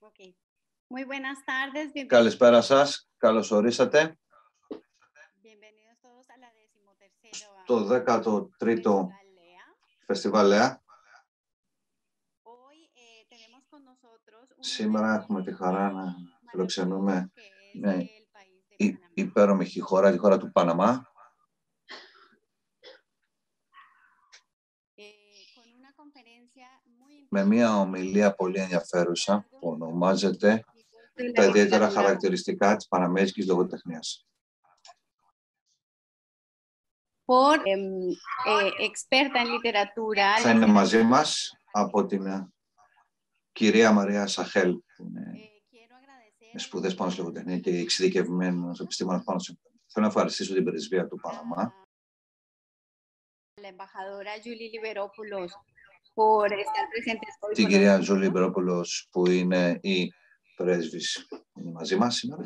Okay. Muy buenas tardes. Καλησπέρα σας. Καλώς ορίσατε στο 13ο Φεστιβάλ ΛΕΑ. Σήμερα έχουμε τη χαρά να φιλοξενούμε μια υπέρομη χώρα, τη χώρα του Παναμά, με μια ομιλία πολύ ενδιαφέρουσα που ονομάζεται «Τα ιδιαίτερα χαρακτηριστικά της παναμαϊκής λογοτεχνίας». Θα είναι μαζί μας από την κυρία Μαρία Σαχέλ, που είναι με σπουδές πάνω στη λογοτεχνία και εξειδικευμένος επιστήμονας πάνω στη λογοτεχνία. Θέλω να ευχαριστήσω την πρεσβεία του Παναμά, την κυρία Ζούλη Λιμπερόπουλος, που είναι η πρέσβης, είναι μαζί μας σήμερα.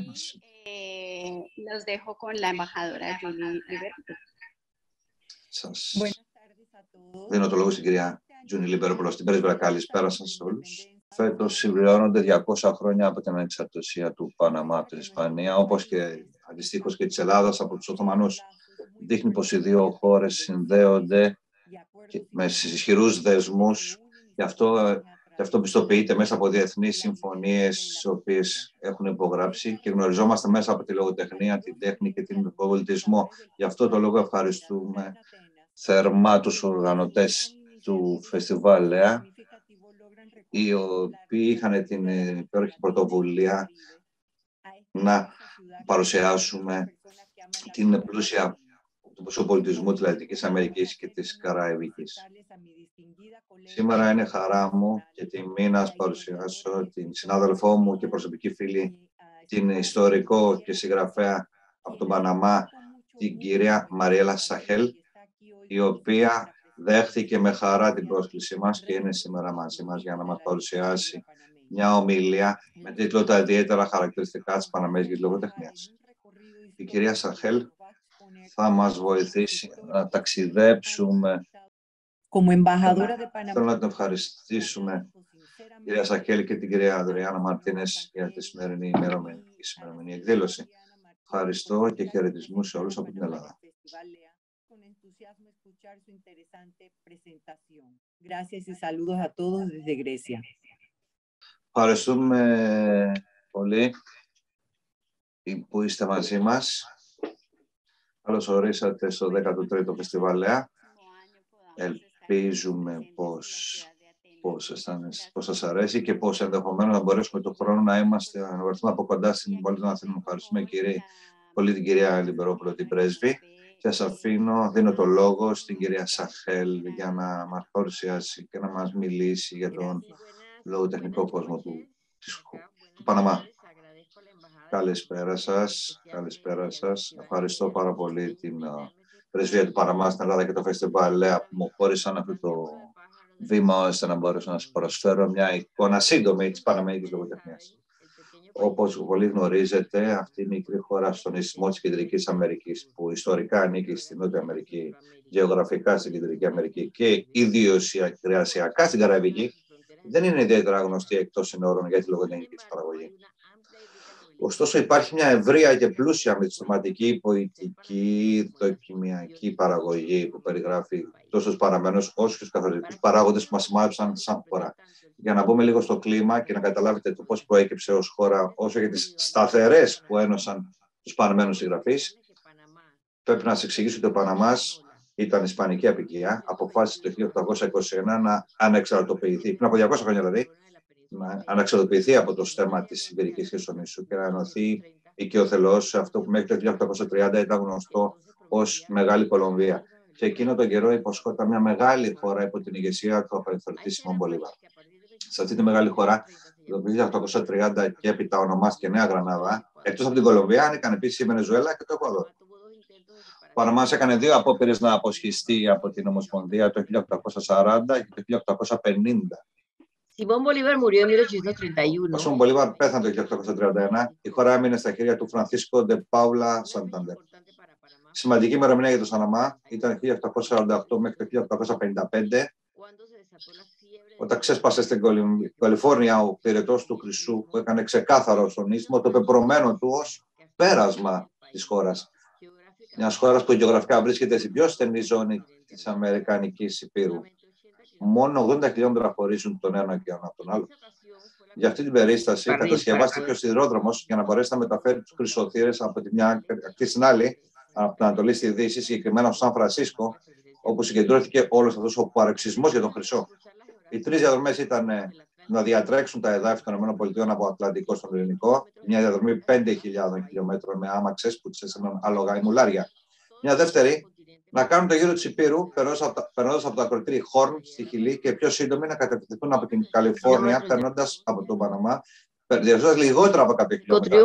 Σας δίνω το λόγο στην κυρία Ζούλη Λιμπερόπουλος, την πρέσβυρα. Καλησπέρα σας όλους. Φέτος συμπληρώνονται 200 χρόνια από την ανεξαρτησία του Παναμά από την Ισπανία, όπως και αντιστοίχως και της Ελλάδας από τους Οθωμανούς. Δείχνει πως οι δύο χώρες συνδέονται με ισχυρούς δεσμούς, γι' αυτό πιστοποιείται μέσα από διεθνείς συμφωνίες, τις οποίες έχουν υπογράψει, και γνωριζόμαστε μέσα από τη λογοτεχνία, την τέχνη και τον πολιτισμό. Γι' αυτό το λόγο ευχαριστούμε θερμά τους οργανωτές του Φεστιβάλ ΛΕΑ, οι οποίοι είχαν την υπέροχη πρωτοβουλία να παρουσιάσουμε την πλούσια του πολιτισμού της Λατινικής Αμερικής και της Καραϊβικής. Σήμερα είναι χαρά μου και τιμή να σας παρουσιάσω την συνάδελφό μου και προσωπική φίλη, την ιστορικό και συγγραφέα από τον Παναμά, την κυρία Μαριέλα Σαχέλ, η οποία δέχτηκε με χαρά την πρόσκλησή μας και είναι σήμερα μαζί μας για να μας παρουσιάσει μια ομιλία με τίτλο «Τα ιδιαίτερα χαρακτηριστικά της παναμαϊκής λογοτεχνίας». Η κυρία Σαχέλ θα μας βοηθήσει να ταξιδέψουμε. Θέλω να την ευχαριστήσουμε, κυρία Σαχέλ, και την κυρία Ανδριάννα Μαρτίνες για τη σημερινή ημερομηνία εκδήλωση. Ευχαριστώ και χαιρετισμούς σε όλους από την Ελλάδα. Ευχαριστούμε πολύ που είστε μαζί μας. Καλώς ορίσατε στο 13ο Φεστιβάλ ΛΕΑ. Ελπίζουμε πως σας αρέσει και πως ενδεχομένως να μπορέσουμε τον χρόνο να βρεθούμε από κοντά στην πόλη των Αθήνων. Ευχαριστούμε πολύ την κυρία Λιμπερόπουλο, την πρέσβη. Και σας δίνω το λόγο στην κυρία Σαχέλ για να μας παρουσιάσει και να μας μιλήσει για τον λογοτεχνικό κόσμο του Παναμά. Καλησπέρα σας. Ευχαριστώ πάρα πολύ την πρεσβεία του Παναμά στην Ελλάδα και το Φεστιβάλ ΛΕΑ που μου χώρισαν αυτό το βήμα ώστε να μπορέσω να σας προσφέρω μια εικόνα σύντομη της παναμαϊκής λογοτεχνίας. Όπως πολύ γνωρίζετε, αυτή η μικρή χώρα στον ισθμό της Κεντρικής Αμερικής, που ιστορικά ανήκει στην Νότια Αμερική, γεωγραφικά στην Κεντρική Αμερική και ιδιοσιακρασιακά στην Καραϊβική, δεν είναι ιδιαίτερα γνωστή εκτός συνόρων για τη λογοτεχνική της παραγωγή. Ωστόσο, υπάρχει μια ευρεία και πλούσια μυθιστορηματική, ποητική, δοκιμιακή παραγωγή που περιγράφει τόσο τους παραμένους όσο και τους καθολικούς παράγοντες που μας σημάδεψαν σαν χώρα. Για να μπούμε λίγο στο κλίμα και να καταλάβετε το πώς προέκυψε ως χώρα, όσο και τις σταθερές που ένωσαν τους παραμένους συγγραφείς, πρέπει να σας εξηγήσω ότι ο Παναμάς ήταν ισπανική αποικία, αποφάσισε το 1821 να ανεξαρτοποιηθεί, πριν από 200 χρόνια δηλαδή, να αναξαρτοποιηθεί από το στέμμα της Ιβηρικής Χερσονήσου και να ενωθεί οικειοθελώς σε αυτό που μέχρι το 1830 ήταν γνωστό ως Μεγάλη Κολομβία. Και εκείνο τον καιρό υποσχόταν μια μεγάλη χώρα υπό την ηγεσία του απελευθερωτή Σιμών Μπολίβαρ. Σε αυτή τη μεγάλη χώρα, το 1830 και έπειτα ονομάστηκε Νέα Γρανάδα, εκτός από την Κολομβία, ανήκαν επίσης η Βενεζουέλα και το Εκουαδόρ. Ο Παναμάς έκανε δύο απόπειρες να αποσχιστεί από την Ομοσπονδία το 1840 και το 1850. Simón Bolívar murió en 1831. Ο Σιμών Μπολίβαρ πέθανε το 1831. Η χώρα έμεινε στα χέρια του Φρανσίσκο ντε Πάουλα Σανταντέρ. Σημαντική ημερομηνία για το Παναμά ήταν 1848 μέχρι το 1855, όταν ξέσπασε στην Καλιφόρνια ο πυρετός του χρυσού, που έκανε ξεκάθαρο στον Istmo το πεπρωμένο του ως πέρασμα της χώρας. Μιας χώρας που γεωγραφικά βρίσκεται στην πιο στενή ζώνη της Αμερικανικής Υπήρου. Μόνο 80 χιλιόμετρα χωρίζουν τον ένα ωκεανό από τον άλλο. Για αυτή την περίσταση κατασκευάστηκε ο σιδηρόδρομος για να μπορέσει να μεταφέρει τους χρυσοθύρες από τη μια ακτή στην άλλη, από την Ανατολή στη Δύση, συγκεκριμένα στο Σαν Φρανσίσκο, όπου συγκεντρώθηκε όλος αυτός ο παροξισμός για τον χρυσό. Οι τρεις διαδρομές ήταν να διατρέξουν τα εδάφη των ΗΠΑ από Ατλαντικό στον Ειρηνικό, μια διαδρομή 5.000 χιλιόμετρων με άμαξες που τις έσαναν άλογα ή μουλάρια. Μια δεύτερη, να κάνουν το γύρο της Υπήρου, περνώντας από το ακροτήρι Χόρν στη Χιλή και πιο σύντομη να κατευθυνθούν από την Καλιφόρνια, περνώντας από τον Παναμά, διαζώντας λιγότερα από κάποια χιλιόμετρα.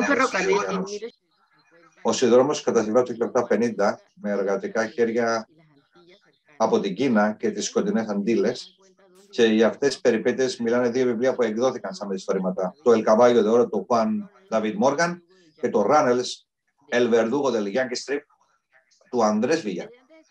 Ο σιδηρόδρομος κατασκευάστηκε το 1850 με εργατικά χέρια από την Κίνα και τις κοντινές Αντίλες. Και για αυτές τις περιπέτειες μιλάνε δύο βιβλία που εκδόθηκαν σαν μυθιστορήματα. Το El Caballo de Oro του Juan David Morgan και το Runnels El Verdugo del Yankee Strip του Andrés Villar.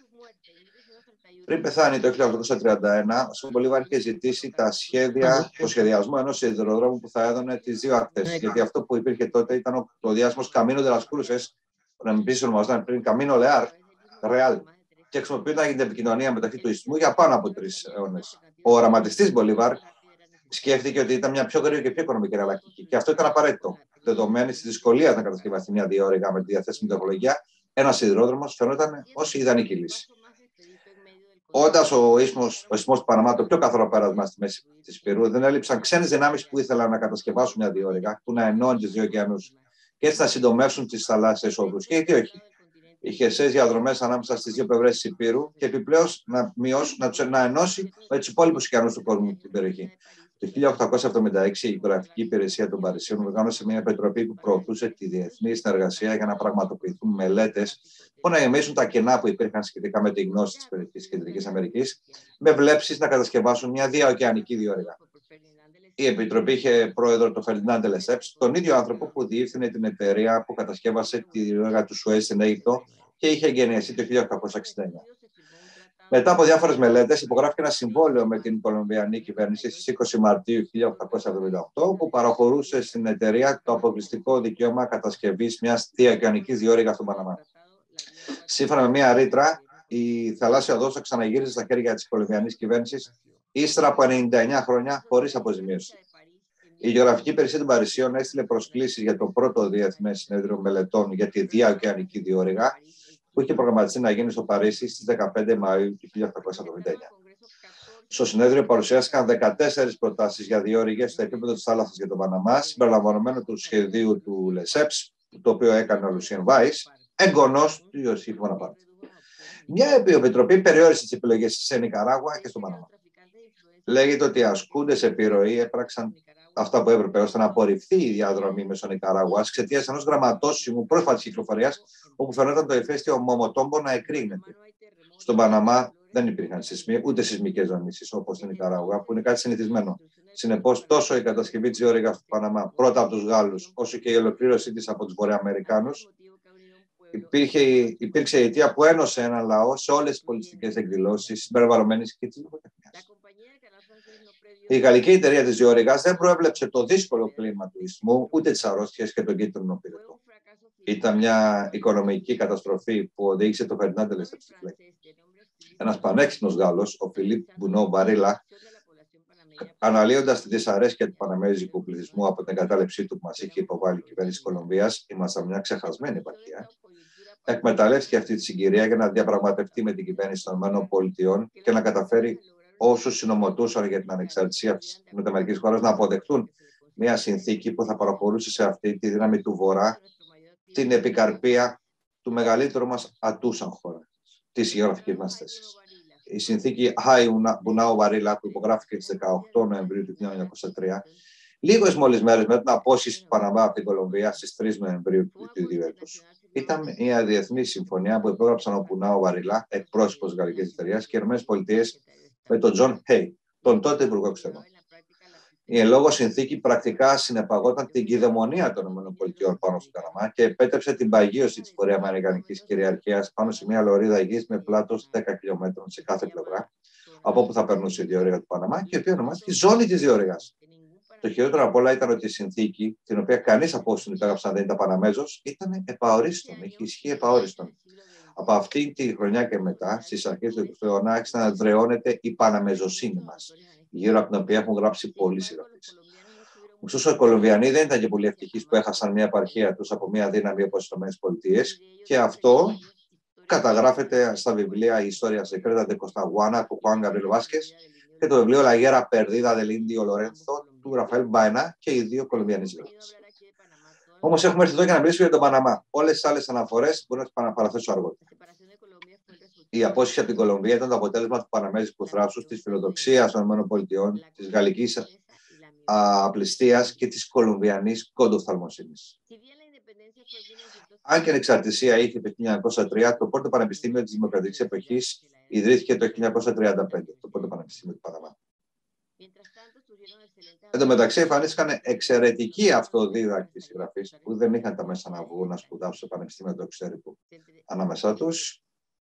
Πριν πεθάνει το 1831, ο Σιμών Μπολίβαρ είχε ζητήσει το σχεδιασμό ενός σιδηροδρόμου που θα έδωνε τις δύο ακτές. Γιατί αυτό που υπήρχε τότε ήταν το διάσημος Camino de las Cruces, που επίσης ονομαζόταν πριν Camino Real, και χρησιμοποιούνταν για την επικοινωνία μεταξύ του Ιστμού για πάνω από 3 αιώνες. Ο οραματιστής Μπολίβαρ σκέφτηκε ότι ήταν μια πιο γρήγορη και πιο οικονομική εναλλακτική. Και αυτό ήταν απαραίτητο. Δεδομένη τη δυσκολία να κατασκευαστεί μια διόρυγα με τη διαθέσιμη τεχνολογία, ένα σιδηρόδρομος φαινόταν ως η ιδανική λύση. Όντας ο Ιστμός του Παναμά το πιο καθαρό πέρασμα στη μέση της Υπήρου, δεν έλειψαν ξένες δυνάμεις που ήθελαν να κατασκευάσουν μια διόρυγα που να ενώνει τους δύο ωκεανούς και έτσι να συντομεύσουν τις θαλάσσιες οδούς. Και γιατί όχι. Οι χερσαίες διαδρομές ανάμεσα στις δύο πλευρές της Υπήρου και επιπλέον να ενώσει με τους υπόλοιπους ωκεανούς του κόσμου στην περιοχή. Το 1876 η Γεωγραφική Υπηρεσία των Παρισίων οργάνωσε μια επιτροπή που προωθούσε τη διεθνή συνεργασία για να πραγματοποιηθούν μελέτες που να γεμίσουν τα κενά που υπήρχαν σχετικά με τη γνώση της περιοχής της Κεντρικής Αμερικής, με βλέψεις να κατασκευάσουν μια διαοκεανική διόρυγα. Η Επιτροπή είχε πρόεδρο τον Φερντινάντ Λεσέπς, τον ίδιο άνθρωπο που διεύθυνε την εταιρεία που κατασκεύασε τη διόρυγα του Σουέζ στην Αίγυπτο και είχε εγκαινιαστεί το 1869. Μετά από διάφορες μελέτες, υπογράφηκε ένα συμβόλαιο με την Κολομβιανή κυβέρνηση στις 20 Μαρτίου 1878, που παραχωρούσε στην εταιρεία το αποκλειστικό δικαίωμα κατασκευής μιας διαοκεανικής διόρυγας στον Παναμά. Σύμφωνα με μια ρήτρα, η θαλάσσια οδός θα ξαναγύριζε στα χέρια της Κολομβιανής κυβέρνησης ύστερα από 99 χρόνια χωρίς αποζημίωση. Η Γεωγραφική Υπηρεσία των Παρισίων έστειλε προσκλήσεις για το πρώτο Διεθνές Συνέδριο Μελετών για τη διαοκεανική διόρυγα, που είχε προγραμματιστεί να γίνει στο Παρίσι στις 15 Μαΐου του 1879. Στο συνέδριο παρουσιάστηκαν 14 προτάσεις για διόρυγες στο επίπεδο της θάλασσας για τον Παναμά, συμπεριλαμβανομένου του σχεδίου του Λεσέπς, το οποίο έκανε ο Λουσίεν Βάις, εγγονός του Ιωσήφ Μοναπάρτη. Μια επιτροπή περιόρισε τις επιλογές σε Νικαράγουα και στον Παναμά. Λέγεται ότι οι ασκούντες επιρροή έπραξαν αυτά που έπρεπε ώστε να απορριφθεί η διαδρομή μέσω Νικαράγουας εξαιτίας ενός γραμματόσημου πρόσφατης κυκλοφορίας, όπου φαινόταν το ηφαίστειο Μομοτόμπο να εκρήγνεται. Στον Παναμά δεν υπήρχαν σεισμοί, ούτε σεισμικές δονήσεις όπως στην Νικαράγουα, που είναι κάτι συνηθισμένο. Συνεπώς, τόσο η κατασκευή της διόρυγας του Παναμά πρώτα από τους Γάλλους, όσο και η ολοκλήρωσή της από τους Βορειοαμερικάνους, υπήρξε η αιτία που ένωσε έναν λαό σε όλες τις πολιτιστικές εκδηλώσεις συμπεριλαμβανομένης και της λογοτεχνίας. Η γαλλική εταιρεία της διόρυγας δεν προέβλεψε το δύσκολο κλίμα του Ιστμού, ούτε τις αρρώστιες και τον κίτρινο πυρετό. Ήταν μια οικονομική καταστροφή που οδήγησε τον Φερντινάντ Λεσέπς στη φυλακή. Ένας πανέξυπνος Γάλλος, ο Φιλίπ Μπουνό Μπαρίλα, αναλύοντας τη δυσαρέσκεια του παναμέζικου πληθυσμού από την εγκατάλειψή του που μας είχε υποβάλει η κυβέρνηση της Κολομβίας, ήμασταν μια ξεχασμένη επαρχία, εκμεταλλεύτηκε αυτή τη συγκυρία για να διαπραγματευτεί με την κυβέρνηση των ΗΠΑ και να καταφέρει όσους συνομωτούσαν για την ανεξαρτησία της μεταμερικής χώρας να αποδεχτούν μια συνθήκη που θα παραχωρούσε σε αυτή τη δύναμη του Βορρά την επικαρπία του μεγαλύτερου μας ατούσαν χώρα, της γεωγραφικής μας θέσης. Η συνθήκη Χάι Μπουνάου Βαρίλα, που υπογράφηκε στις 18 Νοεμβρίου του 1903, λίγες μόλις μέρες μετά την απόσχηση του Παναμά από την Κολομβία στις 3 Νοεμβρίου του 2000. Ήταν μια διεθνή συμφωνία που υπόγραψαν ο Μπουνάου Βαρίλα, εκπρόσωπος της γαλλικής εταιρείας, και οι ΗΠΑ με τον Τζον Χέι, τον τότε Υπουργό Εξωτερικών. Η εν λόγω συνθήκη πρακτικά συνεπαγόταν την κυδαιμονία των ΗΠΑ πάνω στον Παναμά και επέτρεψε την παγίωση της βορειοαμερικανικής κυριαρχίας πάνω σε μια λωρίδα γης με πλάτος 10 χιλιόμετρων σε κάθε πλευρά, από όπου θα περνούσε η διόρυγα του Παναμά και η οποία ονομάστηκε ζώνη της διόρυγας. Το χειρότερο απ' όλα ήταν ότι η συνθήκη, την οποία κανείς από όσους την υπέγραψαν δεν ήταν Παναμέζος, ήταν επαορίστον, είχε ισχύ επαορίστον. Από αυτή τη χρονιά και μετά, στις αρχές του 20ου αιώνα, άρχισε να δρεώνεται η Παναμεζοσύνη μας, γύρω από την οποία έχουν γράψει πολλοί συγγραφείς. Ωστόσο, οι Κολομβιανοί δεν ήταν και πολύ ευτυχείς που έχασαν μια επαρχία τους από μια δύναμη όπως οι ΗΠΑ και αυτό καταγράφεται στα βιβλία «Η Ιστορία Σεκρέτα de Costaguana» του Juan Gabriel Vázquez και το βιβλίο «La Guerra Perdida del Indio Lorenzo» του Ραφαέλ Μπάινα και οι δύο Κολομβιανοί συγγραφείς. Όμως έχουμε έρθει εδώ για να μιλήσουμε για τον Παναμά. Όλες τις άλλες αναφορές μπορώ να τις παραθέσω αργότερα. Η απόσχηση από την Κολομβία ήταν το αποτέλεσμα του παναμέζικου θράσους, της φιλοδοξίας των ΗΠΑ, της γαλλικής απληστίας και της κολομβιανής κοντοφθαλμοσύνης. Αν και η ανεξαρτησία είχε το 1903, το πρώτο πανεπιστήμιο της δημοκρατικής εποχής ιδρύθηκε το 1935, το πρώτο πανεπιστήμιο του Παναμά. Εν τω μεταξύ, εμφανίστηκαν εξαιρετικοί αυτοδίδακτοι συγγραφείς που δεν είχαν τα μέσα να βγουν να σπουδάσουν στο πανεπιστήμιο του εξωτερικού. Ανάμεσά τους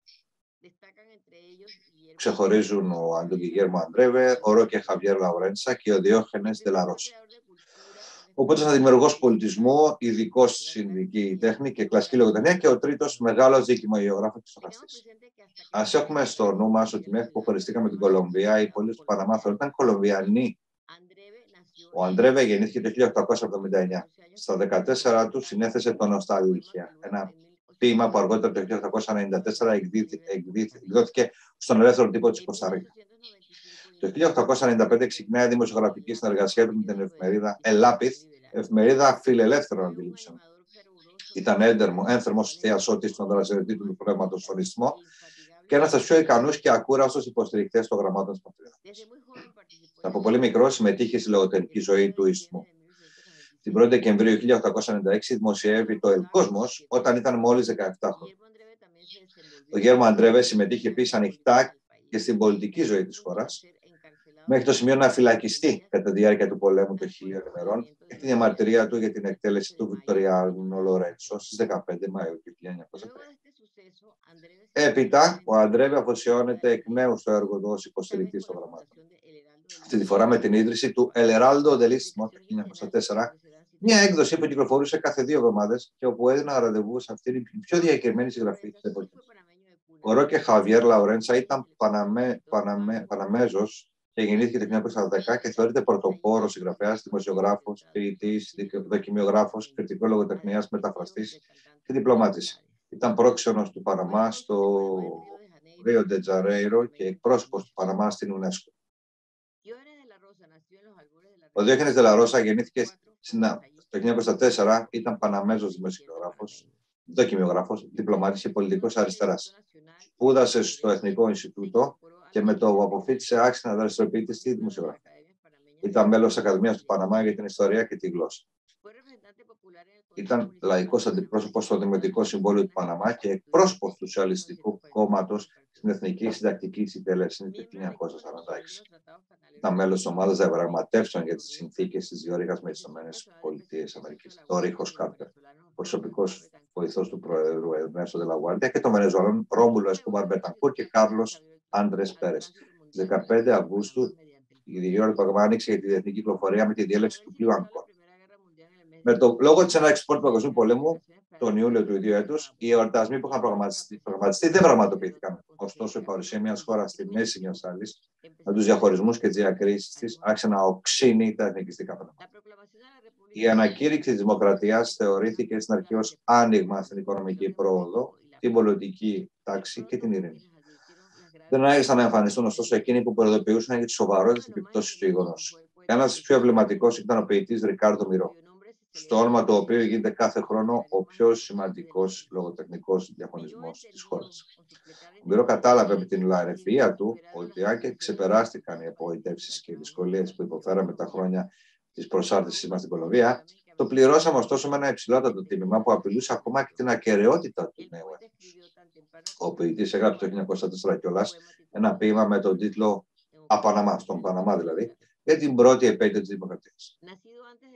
ξεχωρίζουν ο Αντών Γκιγέρμο Αντρέβε, ο Ρόκε Χαβιέρ Λαουρέντσα και ο Διόχενες Ντε Λα Ρώσα. Οπότε, σαν δημιουργός πολιτισμού, ειδικός στην ειδική τέχνη και κλασική λογοτεχνία και ο τρίτος μεγάλος δικημαγειογράφος και στοχαστής. Ας έχουμε στο νου μας ότι μέχρι που χωριστήκαμε την Κολομβία, οι πολίτες του Παναμά ήταν Κολομβιανοί. Ο Αντρέβε γεννήθηκε το 1879. Στα 14 του συνέθεσε το Νοσταλγία, ένα ποίημα που αργότερα το 1894 εκδόθηκε στον ελεύθερο τύπο της Κοσταρίκα. Το 1895 ξεκινάει η δημοσιογραφική συνεργασία του με την εφημερίδα Ελάπιθ, εφημερίδα φιλελεύθερων αντιλήψεων. Ήταν ένθερμος θειασότης των δραστηριοτήτων του πνεύματος στον Ισθμό και ένας από τους πιο ικανούς και ακούραστους υποστηρικτές των γραμμάτων της πατρίδας. Από πολύ μικρό συμμετείχε στη λογοτεχνική ζωή του Ισθμού. Την 1η Δεκεμβρίου 1896 δημοσιεύει το Ελκόσμος όταν ήταν μόλις 17 χρόνια. Ο Γέρμο Αντρέβε συμμετείχε επίσης ανοιχτά και στην πολιτική ζωή της χώρας, μέχρι το σημείο να φυλακιστεί κατά τη διάρκεια του πολέμου των 1000 ημερών και τη διαμαρτυρία του για την εκτέλεση του Βικτοριάνο Λορέντσο στις 15 Μαΐου του 1903. Έπειτα, ο Αντρέβε αφοσιώνεται εκ νέου στο έργο του ως υποστηρικτής των γραμμάτων. Αυτή τη φορά με την ίδρυση του El Heraldo del Istmo το 1904, μια έκδοση που κυκλοφορούσε κάθε 2 εβδομάδες και όπου έδινα ραντεβού σε αυτήν την πιο διακεκριμένη συγγραφή της εποχής. Ο Ρόκε Χαβιέρ Λαουρέντσα ήταν Παναμέζος και γεννήθηκε το 1910 και θεωρείται πρωτοπόρος συγγραφέας, δημοσιογράφος, ποιητής, δοκιμιογράφος, κριτικό λογοτεχνίας, μεταφραστής και διπλωμάτης. Ήταν πρόξενος του Παναμά στο Ρίο ντε Τζανέιρο και εκπρόσωπος του Παναμά στην UNESCO. Ο Διόχενες Ντε Λα Ρώσα γεννήθηκε το 1924, ήταν Παναμέζος δημοσιογράφος, δοκιμιογράφος, διπλωμάτης και πολιτικός αριστεράς. Σπούδασε στο Εθνικό Ινστιτούτο και με το που αποφύτησε άρχισε να δραστηριοποιείται στη δημοσιογραφία. Ήταν μέλος της Ακαδημίας του Παναμά για την Ιστορία και τη Γλώσσα. Ήταν λαϊκός αντιπρόσωπος στο Δημοτικό Συμβούλιο του Παναμά και εκπρόσωπος του Σοσιαλιστικού Κόμματος στην Εθνική Συντακτική Συντέλεση το 1946. Ήταν μέλος της ομάδας διαπραγματεύσεων για τις συνθήκες της διόρυγας με τις ΗΠΑ, το Ρίχος Κάρτερ, προσωπικός βοηθός του Προέδρου Ερνέστο Ντε Λα Γουάρντια και των Βενεζουελών Ρόμουλο Εσκόμπαρ Μπετανκούρ και Κάρλος Άντρες Πέρες. Στις 15 Αυγούστου η διόρυγα άνοιξε για τη διεθνή κυκλοφορία με τη διέλευση του πλοίου Αγκόρ. Λόγω της έναρξης του Πρώτου Παγκοσμίου Πολέμου, τον Ιούλιο του ίδιου έτους, οι εορτασμοί που είχαν προγραμματιστεί δεν πραγματοποιήθηκαν. Ωστόσο, η παρουσία μιας χώρας στη μέση μιας άλλης, με τους διαχωρισμούς και τις διακρίσεις της, άρχισε να οξύνει τα εθνικιστικά πράγματα. Η ανακήρυξη της δημοκρατίας θεωρήθηκε στην αρχή ως άνοιγμα στην οικονομική πρόοδο, την πολιτική τάξη και την ειρήνη. Δεν άρχισαν να εμφανιστούν ωστόσο εκείνοι που προειδοποιούσαν για τις σοβαρότερες επιπτώσεις του γεγονός. Ένας από τους πιο εμβληματικούς ήταν ο ποιητής Ρικάρντο Μιρό, στο όνομα του οποίου γίνεται κάθε χρόνο ο πιο σημαντικός λογοτεχνικός διαγωνισμός της χώρας. Ο Μιρό κατάλαβε με την λαρεφία του ότι αν και ξεπεράστηκαν οι απογοητεύσεις και οι δυσκολίες που υποφέραμε τα χρόνια της προσάρτησης μας στην Κολομβία, το πληρώσαμε ωστόσο με ένα υψηλότατο τίμημα που απειλούσε ακόμα και την ακεραιότητα του νέου έθνους. Ο ποιητής έγραψε το 1904 κιόλας ένα ποίημα με τον τίτλο «Απαναμά», στον Παναμά δηλαδή, για την πρώτη επέτειο της Δημοκρατίας.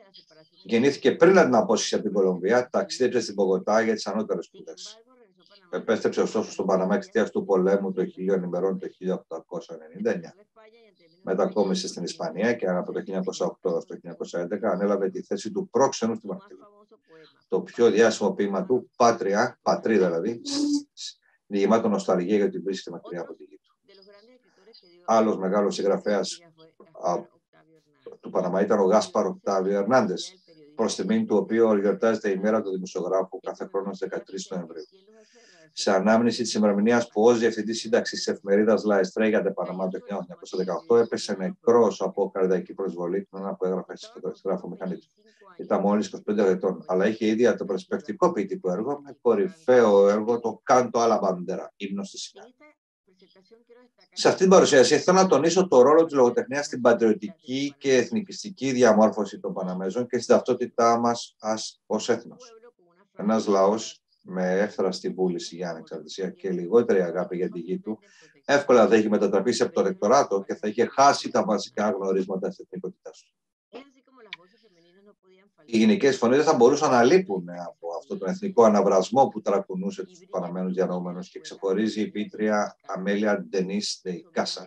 Γεννήθηκε πριν από την απόσχηση από την Κολομβία, ταξίδεψε στην Μπογοτά για τις ανώτερες σπουδές. επέστρεψε ωστόσο στον Παναμά εξαιτίας του πολέμου των 1000 ημερών το 1899. Μετακόμισε στην Ισπανία και από το 1908 έως το 1911 ανέλαβε τη θέση του πρόξενου στη Μαρτιλία. Το πιο διάσημο ποίημα του, Πάτρια, πατρίδα δηλαδή, είναι γεμάτο νοσταλγία γιατί βρίσκεται μακριά από τη γη του. Άλλος μεγάλος συγγραφέας του Παναμά ήταν ο Γάσπαρ Οκτάβιο Ερνάντες, προς τιμήν του οποίου γιορτάζεται η μέρα του δημοσιογράφου κάθε χρόνο στις 13 Νοεμβρίου. Σε ανάμνηση της ημερομηνίας που ως διευθυντής σύνταξης της εφημερίδας La Estrella de Panamá το 1918 έπεσε νεκρός από καρδιακή προσβολή τον ένα που έγραφε στη γραφομηχανή του. Ήταν μόλις 25 ετών, αλλά είχε ήδη το προσπεκτικό ποιητικό έργο με κορυφαίο έργο το Canto a la Bandera, ύμνος στη σημαία. Σε αυτή την παρουσίαση θέλω να τονίσω το ρόλο της λογοτεχνίας στην πατριωτική και εθνικιστική διαμόρφωση των Παναμέζων και στην ταυτότητά μας ως έθνος. Ένας λαός με εύθραστη βούληση για ανεξαρτησία και λιγότερη αγάπη για τη γη του, εύκολα θα είχε μετατραπεί σε προτεκτοράτο και θα είχε χάσει τα βασικά γνωρίσματα της εθνικότητάς του. Οι γυναικές φωνές δεν θα μπορούσαν να λείπουν από αυτόν τον εθνικό αναβρασμό που ταρακουνούσε τους Παναμένους διανοούμενους και ξεχωρίζει η ποιήτρια Αμέλια Ντενίς de Icaza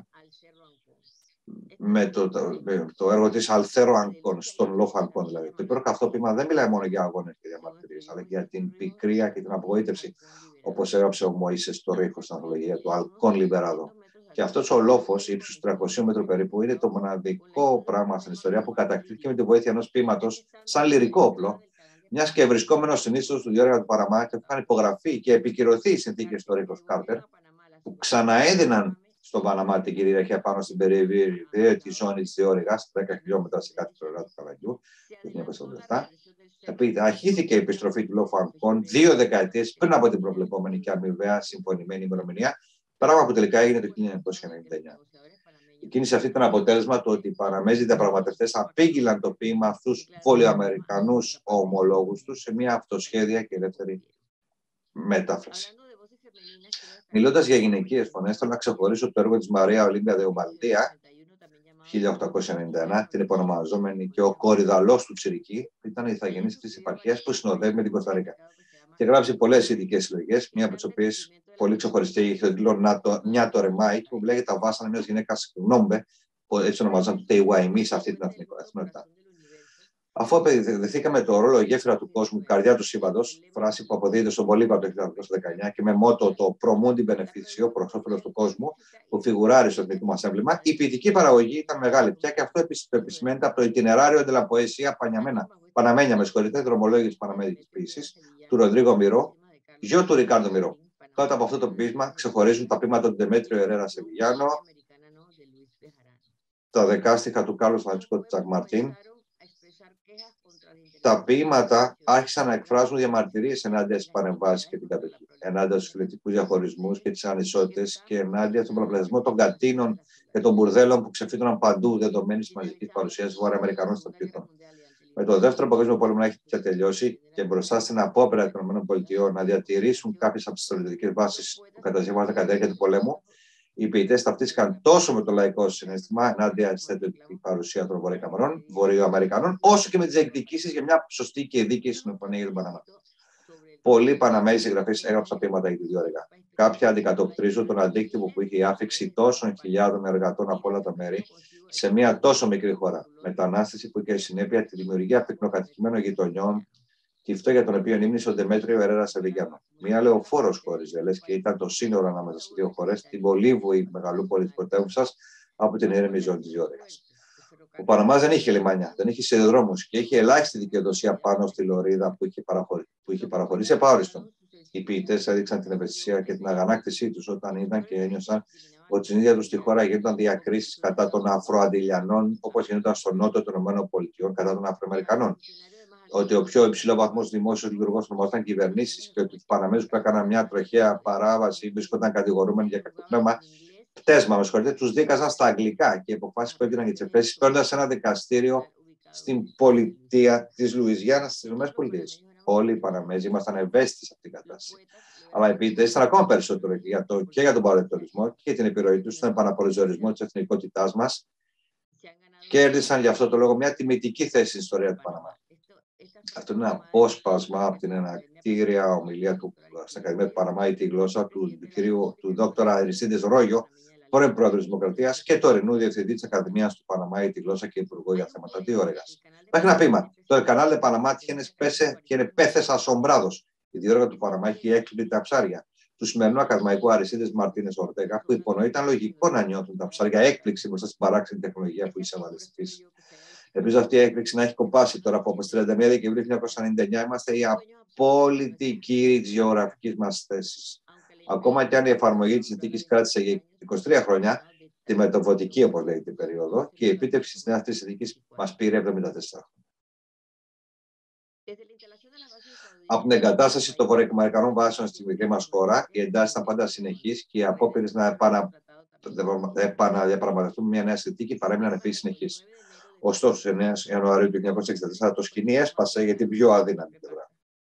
με το έργο της Αλθέρο Ανκόν, στον Λόφο Ανκόν δηλαδή. Το υπέροχο αυτό ποίημα δεν μιλάει μόνο για αγώνες και διαμαρτυρίες, αλλά και για την πικρία και την απογοήτευση, όπως έγραψε ο Μωΐσες στο Ρίχο στην ανθολογία του Αλκόν Λιμπεράδο. Και αυτός ο λόφος, ύψους 300 μέτρων περίπου, είναι το μοναδικό πράγμα στην ιστορία που κατακτήθηκε με τη βοήθεια ενός ποίηματος σαν λυρικό όπλο, μιας και βρισκόμενος συνήθως του Διόργα του Παναμά και που είχαν υπογραφεί και επικυρωθεί οι συνθήκες του Ρίχο Κάρτερ, που ξαναέδιναν στον Παναμά την κυριαρχία πάνω στην περιφέρεια τη ζώνη της Διόρυγας, 10 χιλιόμετρα σε κάθε πλευρά του Καλαγιού, το 1987. Αρχήθηκε η επιστροφή του Λόφου Ανκόν 2 δεκαετίες πριν από την προβλεπόμενη και αμοιβαία συμφωνημένη ημερομηνία, πράγμα που τελικά έγινε το 1999. Η κίνηση αυτή ήταν αποτέλεσμα του ότι οι Παναμέζοι διαπραγματευτές απήγγειλαν το ποίημα αυτούς βολιοαμερικανούς ομολόγους τους σε μια αυτοσχέδια και ελεύθερη μετάφραση. Μιλώντας για γυναικείες φωνές, θέλω να ξεχωρίσω το έργο της Μαρία Ολίμπια de Οβαλδία, 1891, την επωνομαζόμενη και ο κορυδαλός του Τσιρική, που ήταν η ηθαγενής αυτής της επαρχίας που συνοδεύει με την Κοσταρίκα. Και γράψει πολλές ειδικές συλλογές, μία από τις οποίες πολύ ξεχωριστή είχε τον τίτλο Νιάτο Ρεμάι, που λέγεται τα βάσανα μιας γυναίκας Νόμπε, που έτσι ονομαζόταν το Τεϊουαϊμί σε αυτή την εθνότητα. Αφού αποδεχθήκαμε το ρόλο γέφυρα του κόσμου, καρδιά του σύμπαντος, φράση που αποδίδεται στον Πολύπα το 1919 και με μότο το Promundi Beneficio, προς όφελος του κόσμου, που φιγουράρει στο εθνικό μας έμβλημα, η ποιητική παραγωγή ήταν μεγάλη πια και αυτό επισημαίνεται από το Itinerario de la Poesia Παναμένια, με συγχωρείτε, δρομολόγιο της Παναμέζικης ποίησης, του Ροντρίγο Μυρό, γιο του Ρικάρντο Μυρό. Κάτω από αυτό το ποίημα ξεχωρίζουν τα ποίηματα του Ντεμέτριο Ερέρα Σεβιγιάνο, τα δεκάστιχα του Κάρλος Φραντσίσκο Τσακμαρτίν. Τα ποίηματα άρχισαν να εκφράζουν διαμαρτυρίες ενάντια στις παρεμβάσεις και την κατοχή, ενάντια στους φιλετικούς διαχωρισμούς και τις ανισότητες και ενάντια στον πολλαπλασιασμό των κατίνων και των μπουρδέλων που ξεφύτωναν παντού δεδομένης της μαζικής παρουσίας Βορειοαμερικανών στρατιωτών. Με το Δεύτερο Παγκόσμιο Πόλεμο να έχει πια τελειώσει και μπροστά στην απόπειρα των ΗΠΑ να διατηρήσουν κάποιες από τις στρατιωτικές βάσεις που κατασκευάζονταν κατά τη διάρκεια του πολέμου, οι ποιητές ταυτίστηκαν τόσο με το λαϊκό συναίσθημα ενάντια στη στρατιωτική παρουσία των Βορειοαμερικανών, όσο και με τις εκδικήσεις για μια σωστή και δίκαιη συμφωνία για τον Παναμά. Πολλοί Παναμέζοι συγγραφείς έγραψαν ποίηματα για τη Διόρυγα. Κάποια αντικατοπτρίζουν τον αντίκτυπο που είχε η άφιξη τόσων χιλιάδων εργατών από όλα τα μέρη σε μια τόσο μικρή χώρα. Μετανάστευση που είχε συνέπεια τη δημιουργία πυκνοκατοικημένων γειτονιών, τη φτώχεια των οποίων ύμνησε ο Ντεμέτριο Ερέρα Σεβιγιάνο. Μια λεωφόρος χώριζε, λες και ήταν το σύνορο ανάμεσα σε δύο χώρες, την Βολίβου, μεγαλούπολη της πρωτεύουσας, από την ήρεμη ζώνη της Διόρυγας. Ο Παναμάς δεν είχε λιμάνια, δεν είχε σιδηροδρόμους και είχε ελάχιστη δικαιοδοσία πάνω στη λωρίδα που είχε παραχωρήσει επαόριστον. Οι ποιητές έδειξαν την ευαισθησία και την αγανάκτησή τους όταν είδαν και ένιωσαν ότι στην ίδια τους τη χώρα γίνονταν διακρίσεις κατά των Αφροαντιλιανών, όπως γίνονταν στο νότο των ΗΠΑ κατά των Αφροαμερικανών. Ότι ο πιο υψηλό βαθμό δημόσιο λειτουργό ονομαζόταν κυβερνήσεις και ότι του Παναμέζους που έκαναν μια τροχαία παράβαση βρίσκονταν κατηγορούμενοι για κακοπνεύμα, πτέσμα, με συγχωρείτε, του δίκαζαν στα αγγλικά και οι αποφάσεις που έβγαιναν για τις εκθέσεις παίρνοντας ένα δικαστήριο στην πολιτεία της Λουιζιάννα στις ΗΠΑ. Όλοι οι Παναμέζοι ήμασταν ευαίσθητοι σε αυτήν την κατάσταση. Αλλά οι ποιητές ήταν ακόμα περισσότερο και για τον παρελθορισμό και για την επιρροή του στον επαναπολιτισμό της εθνικότητάς μας. Κέρδισαν γι' αυτό το λόγο μια τιμητική θέση στην ιστορία του Παναμά. Αυτό είναι ένα απόσπασμα από την ενακτήρια ομιλία στην Ακαδημία του Παναμά, τη γλώσσα του Δ. Αριστίδες Ρόγιο, πρώην πρόεδρος της Δημοκρατίας και τωρινού διευθυντή της Ακαδημίας του Παναμά, τη γλώσσα και υπουργό για θέματα διόρυγας. Υπάρχει ένα ποίημα. Το κανάλι de Panamá tiene peces asombrados. Η διόρυγα του Παναμά έχει έκπληκτα ψάρια. Του σημερινού ακαδημαϊκού Αριστίδες Μαρτίνες Ορτέγα, που υπονοεί ήταν λογικό να νιώθουν τα ψάρια έκπληξη μπροστά στην παράξενη τεχνολογία που εισέβαλε στη φύση. Ελπίζω αυτή η έκπληξη να έχει κοπάσει τώρα από 31 Δεκεμβρίου 1999. Είμαστε οι απόλυτοι κύριοι της γεωγραφικής μας θέσης. Ακόμα και αν η εφαρμογή της συνθήκης κράτησε για 23 χρόνια, τη μεταβοτική, όπως λέγεται, περίοδο, και η επίτευξη της νέας της συνθήκης μας πήρε 74. Από την εγκατάσταση των βορειοαμερικανών βάσεων στη μικρή μας χώρα, οι εντάσεις ήταν πάντα συνεχείς και οι απόπειρες να επαναδιαπραγματευτούν μια νέα συνθήκη παρέμειναν επίσης συνεχείς. Ωστόσο, στις 9 Ιανουαρίου του 1964 το σκηνή έσπασε για την πιο αδύναμη πλευρά.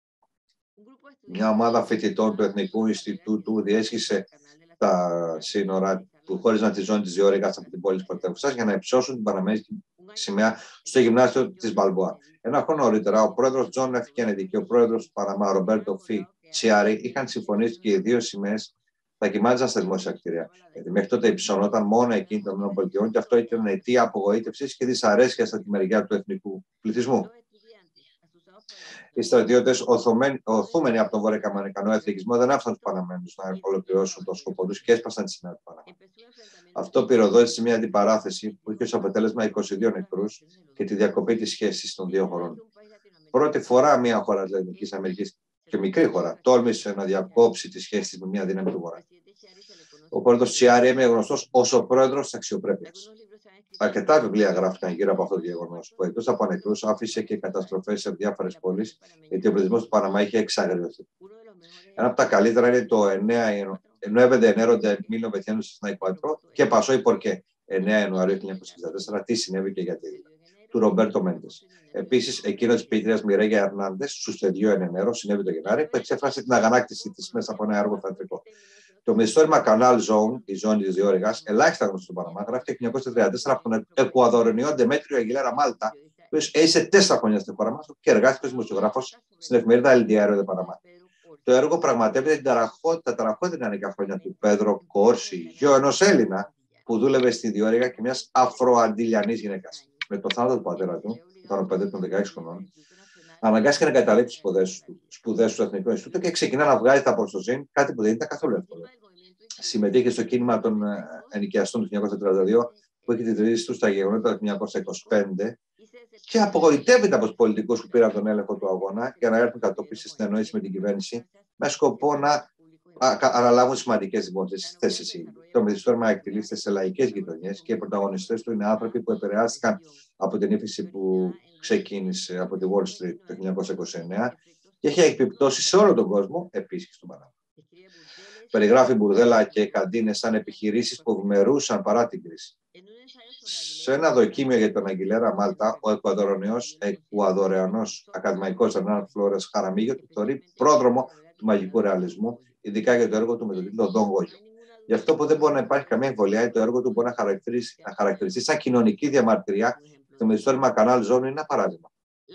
Μια ομάδα φοιτητών του Εθνικού Ινστιτούτου διέσχισε τα σύνορα που χώριζαν τη ζώνη της διόρυγας από την πόλη της πρωτεύουσας για να υψώσουν την παναμαϊκή σημαία στο γυμνάσιο της Μπαλμπόα. Ένα χρόνο νωρίτερα, ο πρόεδρος Τζον Εφ Κέννεντι και ο πρόεδρος του Παναμά, Ρομπέρτο Φι Τσιάρι, είχαν συμφωνήσει και οι δύο σημαίες θα κοιμάζαν στα δημόσια κτίρια. Γιατί μέχρι τότε υψωνόταν μόνο εκείνη των ΗΠΑ και αυτό ήταν αιτία απογοήτευσης και δυσαρέσκειας από τη μεριά του εθνικού πληθυσμού. Οι στρατιώτες, οθούμενοι από τον βορειοαμερικανό εθνικισμό, δεν άφησαν τους Παναμένους να ολοκληρώσουν τον σκοπό τους και έσπασαν τη σημαία του Παναμά. Αυτό πυροδότησε μια αντιπαράθεση που είχε ως αποτέλεσμα 22 νεκρούς και τη διακοπή της σχέσης των δύο χωρών. Πρώτη φορά μια χώρα της Λατινικής Αμερικής και μικρή χώρα τόλμησε να διακόψει τη σχέση της με μια δύναμη του Βορρά. Ο πρόεδρος Τσιάρι έμεινε γνωστός ως ο πρόεδρος της αξιοπρέπειας. Αρκετά βιβλία γράφτηκαν γύρω από αυτό το γεγονός, που εκτός από νεκρούς άφησε και καταστροφές σε διάφορες πόλεις, γιατί ο πληθυσμός του Παναμά είχε εξαγριωθεί. Ένα από τα καλύτερα είναι το 9 de enero de 1964 και pasó y por qué. 9 Ιανουαρίου 1964, τι συνέβη και γιατί. Του Ρομπέρτο Μέντες. Επίσης, εκείνο της ποιητρίας Μιρέγια Ερνάντες, Sucedió en enero, συνέβη το Γενάρη, που εξέφρασε την αγανάκτηση της μέσα από ένα έργο θεατρικό. Το μυθιστόρημα Canal Zone, η ζώνη της διόρυγας, ελάχιστα γνωστό στον Παναμά, γράφτηκε το 1934 από τον Εκουαδορενιό Ντεμέτριο Αγγιλέρα Μάλτα, ο οποίος έζησε 4 χρόνια στην χώρα μας και εργάστηκε ως δημοσιογράφος στην εφημερίδα El Diario de Panamá. Το έργο πραγματεύεται τα τραχώδη νεανικά χρόνια του Πέδρο Κόρση, γιο ενός Έλληνα που δούλευε στη διόρυγα και μιας Αφροαντιλιανής γυναίκας. Με το θάνατο του πατέρα του, που ήταν ο παιδί των 16 χρονών, αναγκάστηκε να εγκαταλείψει σπουδές στο Εθνικό Ινστιτούτο και ξεκινά να βγάζει τα προστοζήν, κάτι που δεν ήταν καθόλου εύκολο. Συμμετείχε στο κίνημα των ενοικιαστών του 1932, που είχε τιτρίσει του στα γεγονότα του 1925 και απογοητεύεται από τους πολιτικούς που πήραν τον έλεγχο του αγώνα για να έρθουν κατόπιν στη συνεννόηση με την κυβέρνηση, με σκοπό να αναλάβουν σημαντικές δημόσιες θέσεις. Το μυθιστόρημα εκτελήσεται σε λαϊκές γειτονιές και οι πρωταγωνιστές του είναι άνθρωποι που επηρεάστηκαν από την ύφεση που ξεκίνησε από τη Wall Street το 1929 και έχει εκπιπτώσει σε όλο τον κόσμο, επίσης στον Παναμά. Περιγράφει μπουρδέλα και καντίνες σαν επιχειρήσεις που ευημερούσαν παρά την κρίση. Σε ένα δοκίμιο για τον Αγγιλέρα Μάλτα, ο Εκουαδορεανός ακαδημαϊκός Ερνάν Φλόρες Χαραμίγιο του θεωρεί πρόδρομο του μαγικού ρεαλισμού, ειδικά για το έργο του με τον τίτλο Δον Γόγιο. Γι' αυτό που δεν μπορεί να υπάρχει καμία εμβολία, το έργο του μπορεί να χαρακτηριστεί σαν κοινωνική διαμαρτυρία. Το μυθιστόρημα Canal Zone είναι ένα παράδειγμα.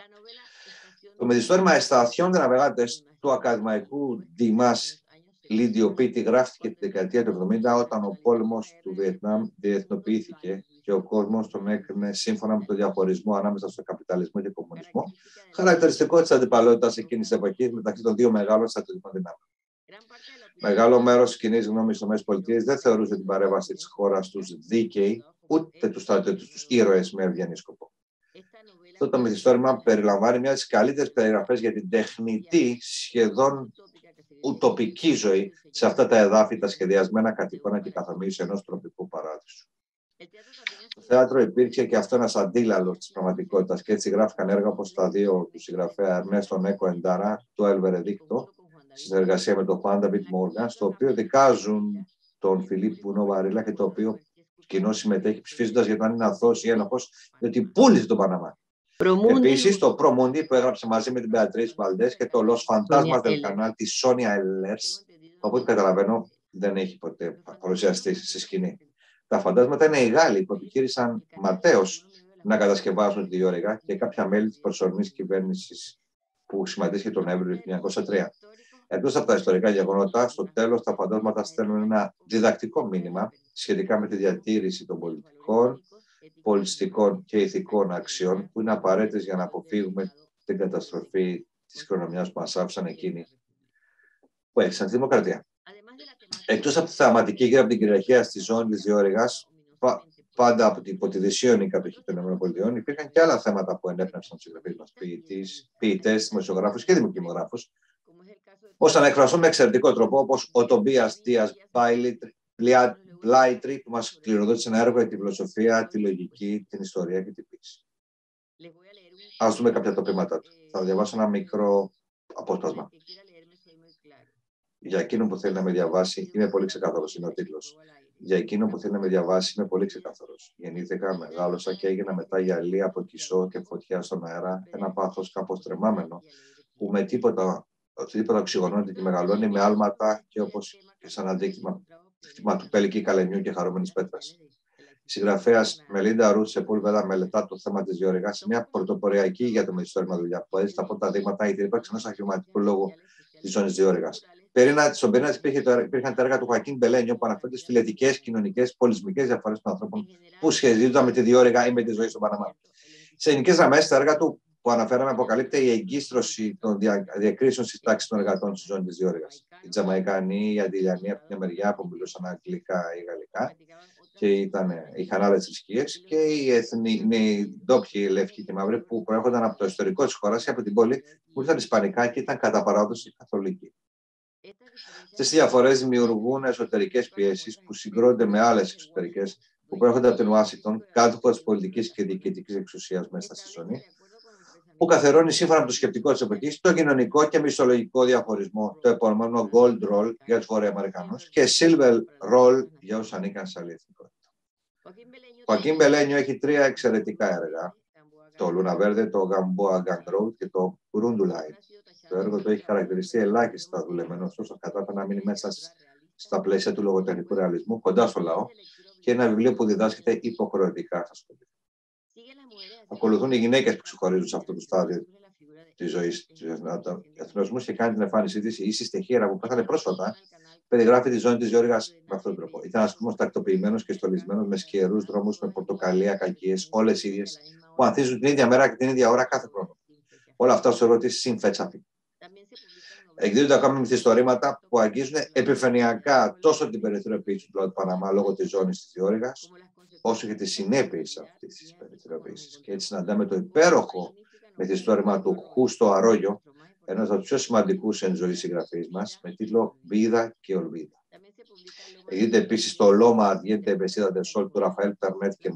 Το μυθιστόρημα Estación de Navegantes του ακαδημαϊκού Διμάς Λίντιο Πίτι γράφτηκε τη δεκαετία του 70 όταν ο πόλεμος του Βιετνάμ διεθνοποιήθηκε και ο κόσμος τον έκρινε σύμφωνα με τον διαχωρισμό ανάμεσα στο καπιταλισμό και κομμουνισμό, χαρακτηριστικό της αντιπαλότητας εκείνης της εποχής μεταξύ των δύο μεγάλων στρατιωτικών δυνάμεων. Μεγάλο μέρος της κοινής γνώμης στις ΗΠΑ δεν θεωρούσε την παρέμβαση της χώρας τους δίκαιη, ούτε τους στρατιώτες τους ήρωες με ευγενή σκοπό. Αυτό το μυθιστόρημα περιλαμβάνει μια από τις καλύτερες περιγραφές για την τεχνητή, σχεδόν ουτοπική ζωή σε αυτά τα εδάφη, τα σχεδιασμένα κατ' εικόνα και καθομοίωση ενός τροπικού παράδεισου. Το θέατρο υπήρξε και αυτό ένας αντίλαλος της πραγματικότητας και έτσι γράφηκαν έργα όπως τα δύο του συγγραφέα Ερνέστο Νέκο Εντάρα, το El Veredicto, στη συνεργασία με τον Juan David Morgan, στο οποίο δικάζουν τον Φιλίπ Πουνό Βαρίλα και το οποίο κοινό συμμετέχει ψηφίζοντας για το αν είναι αθώος ή ένοχος, διότι πούλησε τον Παναμά. Επίσης, το Προμούντι που έγραψε μαζί με την Μπεατρίς Βαλντές και το Los Fantasmas del Canal της Σόνια Ελέρς, από ό,τι καταλαβαίνω δεν έχει ποτέ παρουσιαστεί στη σκηνή. Τα φαντάσματα είναι οι Γάλλοι που επιχείρησαν ματέως να κατασκευάσουν τη διόρυγα και κάποια μέλη της προσωρινής κυβέρνησης που συμμετείχε τον Νοέμβριο του 1903. Εκτός από τα ιστορικά γεγονότα, στο τέλος τα φαντάσματα στέλνουν ένα διδακτικό μήνυμα σχετικά με τη διατήρηση των πολιτικών, πολιτιστικών και ηθικών αξιών που είναι απαραίτητες για να αποφύγουμε την καταστροφή της κληρονομιάς που μας άφησαν εκείνοι που έξαν τη δημοκρατία. Εκτός από τη θεαματική γύρω από την κυριαρχία στη ζώνη της Διόρυγας, πάντα από την υποτιδησίωνη κατοχή των ΗΠΑ, υπήρχαν και άλλα θέματα που ενέπνευσαν τους συγγραφείς μας, ποιητές, δημοσιογράφους και δημοκιμογράφους, ώστε να εκφραστούν με εξαιρετικό τρόπο, όπως ο Τομπίας Δίας Μπλάιτρι, που μας κληροδότησε ένα έργο για τη φιλοσοφία, τη λογική, την ιστορία και την ποίηση. Ας δούμε κάποια τοπήματα του. Θα διαβάσω ένα μικρό απόσπασμα. Για εκείνον που θέλει να με διαβάσει, είμαι πολύ ξεκάθαρος, είναι ο τίτλος. Για εκείνον που θέλει να με διαβάσει, είμαι πολύ ξεκάθαρος. Γεννήθηκα, μεγάλωσα και έγινα μετά γυαλί από κισό και φωτιά στον αέρα, ένα πάθος κάπως τρεμάμενο, που με τίποτα οξυγονώνεται και μεγαλώνει με άλματα και όπως και σαν αντίκτυπο του πέλικη καλενιού και χαρούμενης πέτρας. Η συγγραφέας Μελίντα Ρουθ Σεπούλβεδα μελετά το θέμα της Διόρυγας σε μια πρωτοποριακή για το μυθιστόρημα δουλειά που έδειξε τα πρώτα δείγματα για την ύπαρξη ενός αρχαιωματικού λόγου της ζώνης Διόρυγας. Στον πυρήνα της υπήρχαν τα έργα του Χωακίν Μπελένιο που αναφέρονται στις φυλετικές, κοινωνικές, πολιτισμικές διαφορές των ανθρώπων που σχετίζονταν με τη Διόρυγα ή με τη ζωή στον Παναμά. Σε γενικές γραμμές, τα έργα του που αναφέραμε αποκαλύπτει η εγκίστρωση των διακρίσεων στις τάξεις των εργατών στη ζώνη της Διόρυγας. Οι Τζαμαϊκανοί, οι Αντιλιανοί από την μεριά που μιλούσαν αγγλικά ή γαλλικά και είχαν άλλες θρησκείες, και οι ντόπιοι, λευκοί και μαύροι που προέρχονταν από το ιστορικό της χώρας ή από την πόλη που ήρθαν ισπανικά και ήταν κατά παράδοση καθολικοί. Αυτές οι διαφορές δημιουργούν εσωτερικές πιέσεις που συγκρούνται με άλλες εξωτερικές που προέρχονται από την Ουάσιγκτον, κάτω της πολιτικής και διοικητικής εξουσίας μέσα στη ζώνη, που καθερώνει σύμφωνα με το σκεπτικό της εποχής το κοινωνικό και μισθολογικό διαχωρισμό, το επωνυμένο Gold Roll για τους Βορειοαμερικανούς και Silver Roll για όσους ανήκαν σε άλλη εθνικότητα. Ο Χωακίν Μπελένιο έχει 3 εξαιρετικά έργα, το Λούνα Βέρντε, το Gamboa Gang Road και το Brundulite. Το έργο του έχει χαρακτηριστεί ελάχιστα δουλεμένο, ωστόσο κατάφερε να μείνει μέσα στα πλαίσια του λογοτεχνικού ρεαλισμού, κοντά στο λαό, και ένα βιβλίο που διδάσκεται υποχρεωτικά στα σχολεία. Ακολουθούν οι γυναίκες που ξεχωρίζουν σε αυτό το στάδιο της ζωής του εθνοσμού και κάνει την εμφάνισή της η ίση Στεχήρα που πέθανε πρόσφατα. Περιγράφει τη ζώνη της Διόρυγας με αυτόν τον τρόπο. Ήταν ένας κόσμος τακτοποιημένος και στολισμένος με σκιερούς δρόμους, με πορτοκαλία, κακίες, όλες ίδιες, που ανθίζουν την ίδια μέρα και την ίδια ώρα κάθε χρόνο. Όλα αυτά στο έργο της Συμφέτσαφη. Εκδίδονται ακόμη μυθιστορήματα που αγγίζουν επιφανειακά τόσο την περιθωριοποίηση του λαού του Παναμά λόγω της ζώνης της Διόρυγας, όσο και τις συνέπειες αυτής της περιθωριοποίησης. Και έτσι συναντάμε το υπέροχο μυθιστόρημα του Χούστο Αρόγιο, ένας από τους πιο σημαντικούς εν ζωή συγγραφείς μας, με τίτλο Βίδα και Ολβίδα. Εκδίδεται επίσης το Λόμα Αρδιέντε Βεσίδα Ντεσόλ του Ραφαέλ Περνέτ και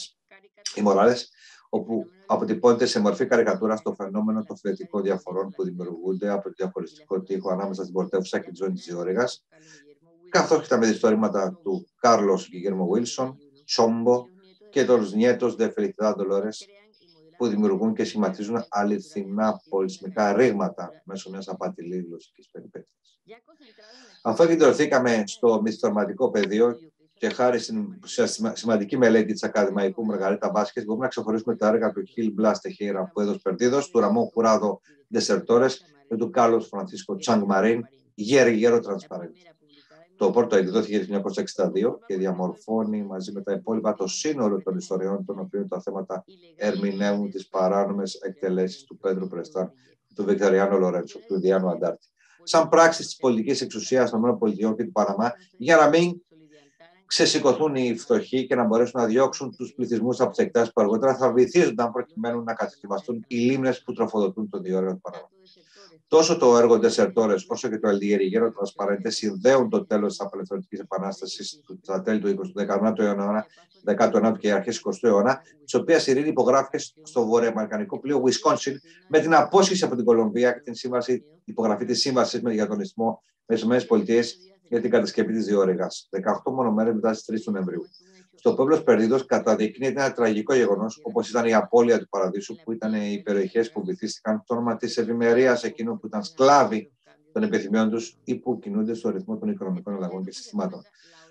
Μοράλες, όπου αποτυπώνεται σε μορφή καρικατούρα στο φαινόμενο των φυλετικών διαφορών που δημιουργούνται από το διαχωριστικό τοίχο ανάμεσα στην πρωτεύουσα και τη ζώνη της Διόρυγας, καθώς και τα μυθιστορήματα του Κάρλος Γκιγέρμο Βίλσον, Τσόμπο και των Νιέτος Δε Φελικτιδά Ντολόρες, που δημιουργούν και σχηματίζουν αληθινά πολιτισμικά ρήγματα μέσω μιας απατηλής γλωσσικής περιπέτειας. Αφού εκδηλωθήκαμε στο μυθιστορηματικό πεδίο και χάρη στην σημαντική μελέτη της ακαδημαϊκού Μαργαρίτα Βάσκες, μπορούμε να ξεχωρίσουμε τα έργα του Χιλ Μπλάς Τεχέιρα Πουέδος Περδίδος, του Ραμόν Χουράδο Ντεσερτόρες και του Κάρλος Φρανσίσκο Τσάνγκ Μαρίν, Γέρο Τρανσπαρέντ. Το πρώτο εκδόθηκε το 1962 και διαμορφώνει μαζί με τα υπόλοιπα το σύνολο των ιστοριών των οποίων τα θέματα ερμηνεύουν τις παράνομες εκτελέσεις του Πέντρο Πρεστάν, του Βικτοριάνο Λορέντσο, του Διάνου Αντάρτη. Σαν πράξη της πολιτικής εξουσίας των ΗΠΑ και του Παναμά, για να μην ξεσηκωθούν οι φτωχοί και να μπορέσουν να διώξουν τους πληθυσμούς από τις εκτάσεις που αργότερα θα βυθίζονταν προκειμένου να κατασκευαστούν οι λίμνες που τροφοδοτούν τον Διόρυγα του Παναμά. Τόσο το έργο Ντεσερτόρες όσο και το Γέρο Τρανσπαρέντες συνδέουν το τέλος της Απελευθερωτικής Επανάστασης στα τέλη του 19ου αιώνα, 19ου και αρχές του 20ου αιώνα, της οποίας η ειρήνη υπογράφηκε στο βορειοαμερικανικό πλοίο Wisconsin με την απόσχηση από την Κολομβία και την υπογραφή της σύμβασης για τον Ισθμό με τις ΗΠΑ για την κατασκευή της Διόρυγας, 18 μόνο μέρες μετά τις 3 του Νοεμβρίου. Στο Πέμπλος Περδίδος καταδεικνύεται ένα τραγικό γεγονός, όπως ήταν η απώλεια του Παραδείσου, που ήταν οι περιοχές που βυθίστηκαν στο όνομα της ευημερίας εκείνων που ήταν σκλάβοι των επιθυμιών τους ή που κινούνται στο ρυθμό των οικονομικών αλλαγών και συστημάτων.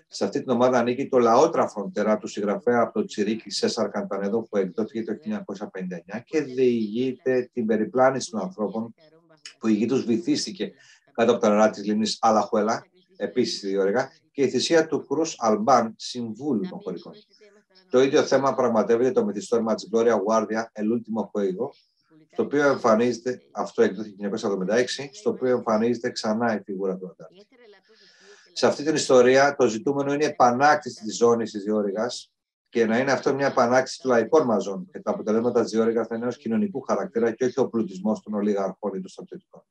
Σε αυτή την ομάδα ανήκει το «Λαότρα Φροντερά» του συγγραφέα από το Τσιρίκι Σέσαρ Καντανέδο, που εκδόθηκε το 1959 και διηγείται την περιπλάνηση των ανθρώπων που η γη τους βυθίστηκε κάτω από τα νερά της λίμνης Αλαχουέλα, επίσης διόρυγα, και η θυσία του Κρούς Αλμπάν, συμβούλου των χωρικών. Το ίδιο θέμα πραγματεύεται το μυθιστόρημα της Gloria Guardia, El Último Juego, στο οποίο εμφανίζεται, αυτό εκδόθηκε το 1976, στο οποίο εμφανίζεται ξανά η φιγούρα του Αντάρτη. Σε αυτή την ιστορία το ζητούμενο είναι η επανάκτηση της ζώνης της διόρυγας και να είναι αυτό μια επανάκτηση των λαϊκών μας ζώνων και τα αποτελέσματα της διόρυγας θα είναι ως κοινωνικού χαρακτήρα και όχι ο πλουτισμός των ολιγαρχών ή των στρατιωτικών.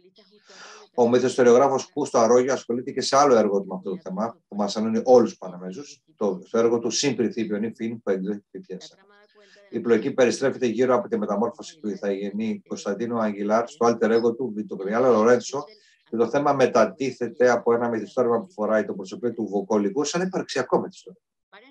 Ο μυθιστοριογράφος Χούστο Αρόγιο ασχολείται και σε άλλο έργο του με αυτό το θέμα, που μας ανώνει όλους τους Παναμέζους, το έργο του Συμπριθίπιον ή Φιν, που εκδόθηκε το 2004. Η πλοκή περιστρέφεται γύρω από τη μεταμόρφωση του ηθαγενή Κωνσταντίνου Αγγιλάρ στο alter ego του Βιτοκριάλα Λορέντσο και το θέμα μετατίθεται από ένα μυθιστόρημα που φοράει το προσωπείο του Βοκολικού σαν υπαρξιακό μυθιστόρημα.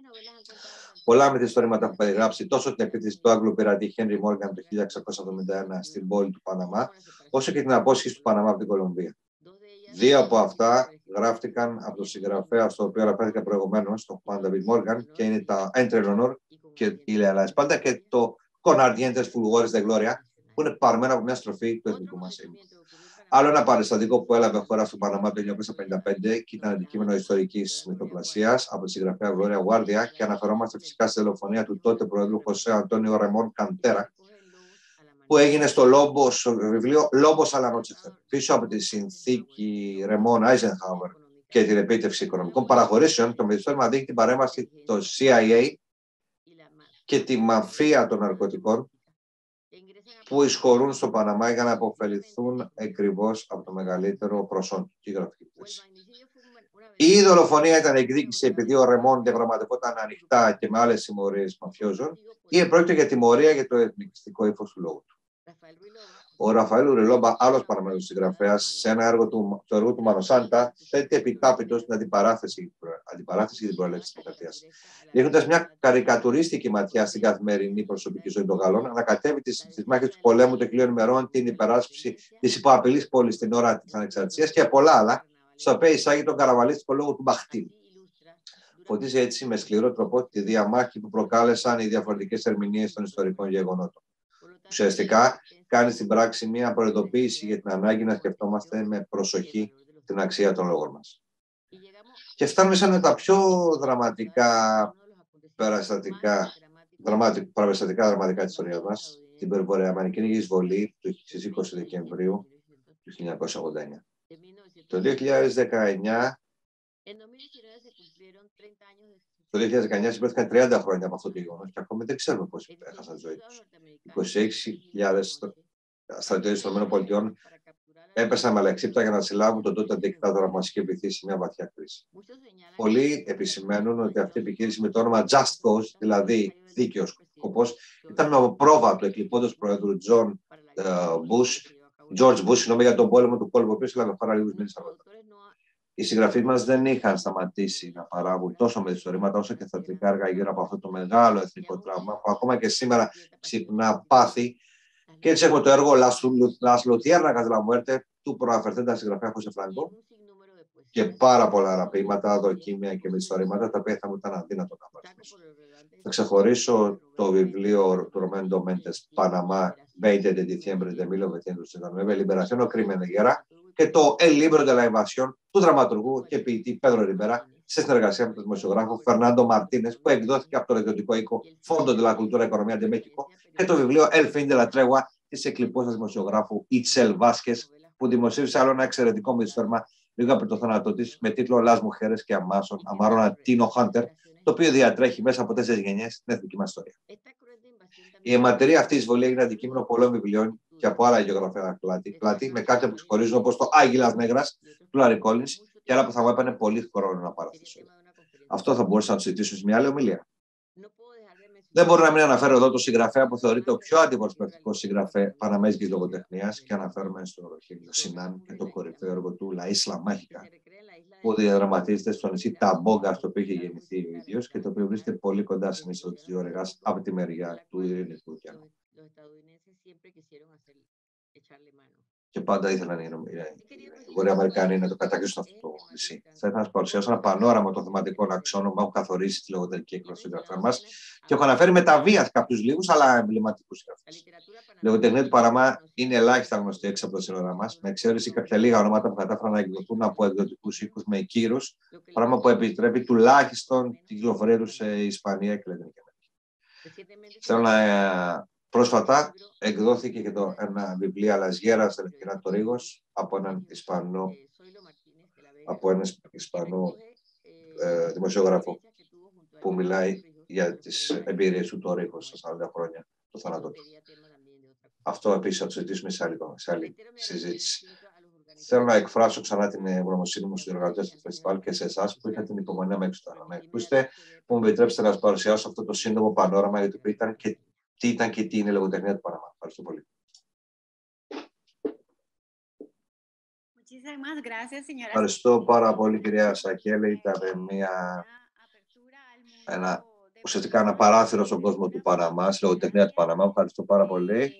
Πολλά μυθιστορήματα έχουν περιγράψει τόσο την επίθεση του Άγγλου πειρατή Χένρι Μόργαν το 1671 στην πόλη του Παναμά, όσο και την απόσχηση του Παναμά από την Κολομβία. Δύο από αυτά γράφτηκαν από τον συγγραφέα, στο οποίο αναφέρθηκα προηγουμένως, τον Juan David Morgan, και είναι τα Entre Honor και η Λεαλά Εσπάντα και το Con Ardientes Fulgores de Gloria, που είναι παρμένα από μια στροφή του εθνικού μας ύμνου. Άλλο ένα παραστατικό που έλαβε χώρα στο Παναμά το 1955 και ήταν αντικείμενο ιστορικής μυθοπλασίας από τη συγγραφέα Gloria Guardia και αναφερόμαστε φυσικά στη δολοφονία του τότε Προέδρου Χωσέ Αντώνιο Ρεμόν Καντέρα, που έγινε στο βιβλίο Λόμπος Αλανότσεφερ, πίσω από τη συνθήκη Ρεμόν Άιζενχάουερ και την επίτευξη οικονομικών παραχωρήσεων. Το μυθιστόρημα δείχνει την παρέμβαση των CIA και τη μαφία των ναρκωτικών που εισχωρούν στο Παναμά για να αποφεληθούν ακριβώς από το μεγαλύτερο προσόν τη γραφική θέση. Η δολοφονία ήταν εκδίκηση επειδή ο Ρεμόν διαπραγματευόταν ανοιχτά και με άλλες συμμορίες μαφιόζων, ή πρόκειται για τιμωρία για το εθνικιστικό ύφος του λόγου του. Ο Ραφαέλ Ουριλόμπα, άλλος παραμέτρος συγγραφέας, σε ένα έργο του, το έργο του Μανοσάντα, θέτει επιτάπητο στην αντιπαράθεση για την προέλευση της δημοκρατίας. Ρίχνοντας μια καρικατουρίστικη ματιά στην καθημερινή προσωπική ζωή των Γαλλών, ανακατεύει τις μάχες του πολέμου των 1000 ημερών, την υπεράσπιση της υποαπειλής πόλης στην ώρα της ανεξαρτησίας και πολλά άλλα, στα οποία εισάγει τον καραβαλίστικο λόγο του Μπαχτήλ. Φωτίζει έτσι με σκληρό τρόπο τη διαμάχη που προκάλεσαν οι διαφορετικές ερμηνείες των ιστορικών γεγονότων. Ουσιαστικά, κάνει στην πράξη μια προειδοποίηση για την ανάγκη να σκεφτόμαστε με προσοχή την αξία των λόγων μας. Και φτάνουμε σε ένα από τα πιο δραματικά δραματικά της ιστορίας μας, την περιβορειοαμερικανική εισβολή στις 20 Δεκεμβρίου του 1989. Το 2019 συμπληρώθηκαν 30 χρόνια από αυτό το γεγονός και ακόμη δεν ξέρουμε πώς έχασαν τη ζωή τους. 26.000 στρατιώτες των ΗΠΑ έπεσαν με αλεξίπτα για να συλλάβουν τον τότε δικτάτορα που μας είχε βυθίσει σε μια βαθιά κρίση. Πολλοί επισημαίνουν ότι αυτή η επιχείρηση με το όνομα Just Cause, δηλαδή δίκαιος σκοπός, ήταν με πρόβα του εκλειπώντος Προέδρου George Bush, για τον πόλεμο του κόλπου, ο οποίος έλαβε χώρα λίγους μήνες αργότερα. Οι συγγραφείς μας δεν είχαν σταματήσει να παράγουν τόσο μυθιστορήματα όσο και θεατρικά έργα γύρω από αυτό το μεγάλο εθνικό τραύμα που ακόμα και σήμερα ξυπνά πάθη. Και έτσι έχουμε το έργο Las Luciérnagas de la Muerte του προαφερθέντα συγγραφέα Χωσέ Φράνκο και πάρα πολλά άλλα ποίηματα, δοκίμια και μυθιστορήματα τα οποία θα μου ήταν αδύνατο να παρουσιάσω. Θα ξεχωρίσω το βιβλίο του Ρωμένντο Μέντες Παναμά 20 de diciembre de 1969, Liberación o Crimen de Guerra, και το El Libro de la Invasión του δραματουργού και ποιητή Πέδρο Ριμπέρα σε συνεργασία με τον δημοσιογράφο Φερνάντο Μαρτίνες, που εκδόθηκε από το ιδιωτικό οίκο Fondo de la Cultura Economía de México, και το βιβλίο El Fin de la Tregua της εκλειπώσας δημοσιογράφου Ιτσέλ Βάσκες, που δημοσίευσε άλλο ένα εξαιρετικό μυθιστόρημα λίγο από το θάνατό της με τίτλο Las Mujeres que amaron a Tino Hunter, το οποίο διατρέχει μέσα από 4 γενιές στην εθνική μας ιστορία. Η αιματερή αυτή εισβολή έγινε αντικείμενο πολλών βιβλίων και από άλλα γεωγραφικά πλάτη, με κάποια που ξεχωρίζουν όπως το Άγγιλας Νέγρας του Λάρι Κόλινς και άλλα που θα μου έπαιρνε πολύ χρόνο να παραθέσω. Αυτό θα μπορούσα να το συζητήσω σε μια άλλη ομιλία. Δεν μπορώ να μην αναφέρω εδώ το συγγραφέα που θεωρείται ο πιο αντιπροσωπευτικό συγγραφέα παναμέζικης λογοτεχνίας και αναφέρομαι στο Χίλιο Σινάν και το κορυφαίο έργο του La Isla Mágica, που διαδραματίζεται στο νησί Ταμπόγκα, στο οποίο είχε γεννηθεί ο ίδιος και το οποίο βρίσκεται πολύ κοντά στην είσοδο της διόρυγας από τη μεριά του Ειρηνικού ωκεανού. Και πάντα ήθελαν οι Βορειοαμερικανοί να το κατακτήσουν αυτό το νησί. Θα ήθελα να σα παρουσιάσω ένα πανόραμα των θεματικών αξώνων που έχουν καθορίσει τη λογοτεχνική έκδοση των συγγραφέων μα και έχω αναφέρει με τα βία κάποιου λίγους αλλά εμβληματικούς συγγραφείς. Η λογοτεχνία του Παναμά είναι ελάχιστα γνωστή έξω από τα σύνορά μα, με εξαίρεση κάποια λίγα ονόματα που κατάφεραν να εκδοθούν από εκδοτικούς οίκους με κύρους, πράγμα που επιτρέπει τουλάχιστον την κυκλοφορία του σε Ισπανία και Λατινική Αμερική. Θέλω να. Πρόσφατα εκδόθηκε και ένα βιβλίο Αλαζιέρα στα Ελευθερία του Ρίγος από έναν Ισπανό δημοσιογράφο που μιλάει για τις εμπειρίες του το Ρίγος στα 40 χρόνια του θάνατο του. Αυτό επίσης θα το συζητήσουμε σε άλλη συζήτηση. Θέλω να εκφράσω ξανά την ευγνωμοσύνη μου στους διοργανωτές του φεστιβάλ και σε εσάς που είχατε την υπομονή να με ακούσετε, που μου επιτρέψετε να σας παρουσιάσω αυτό το σύντομο πανόραμα για το οποίο ήταν και τι είναι η λογοτεχνία του Παναμά. Ευχαριστώ πολύ. Ευχαριστώ πάρα πολύ, κυρία Σακέλη. Ήταν ουσιαστικά ένα παράθυρο στον κόσμο του Παναμά, στη λογοτεχνία του Παναμά. Ευχαριστώ πάρα πολύ.